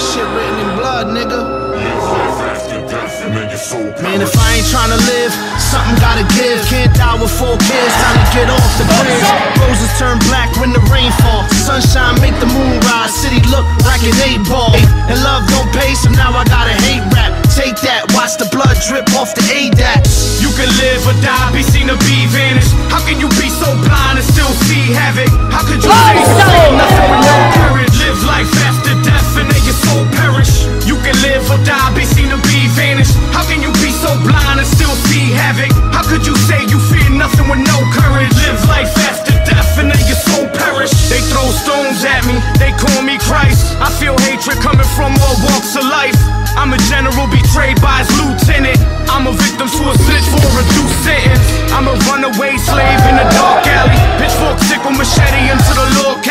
shit written in blood, nigga. Man, if I ain't tryna live, something gotta give. Can't die with 4 kids, time to get off the bridge. Roses turn black when the rain falls. Sunshine make the moon rise. City look like an 8-ball. And love don't pay, so now I gotta hate rap. Take that, watch the blood drip off the ADAT. You can live or die, be seen or be vanished. How can you be so blind and still see havoc? How could you say nothing with no courage? Live life after death and then your soul perish. You can live or die, be seen or be vanished. How can you be so blind and still see havoc? How could you say you fear nothing with no courage? Live life after death and then your soul perish. They throw stones at me, they call me Christ. I feel hatred coming from all walks of life. I'm a general betrayed by his lieutenant. I'm a victim to a snitch for a reduced sentence. I'm a runaway slave in a dark alley. Pitchfork sickle machete into the Lord